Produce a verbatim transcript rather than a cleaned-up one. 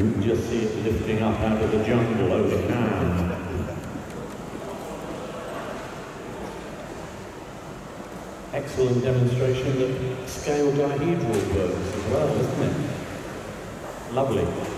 You can just see it lifting up out of the jungle over Cannes. Excellent demonstration of scale dihedral works as well, isn't it? Lovely.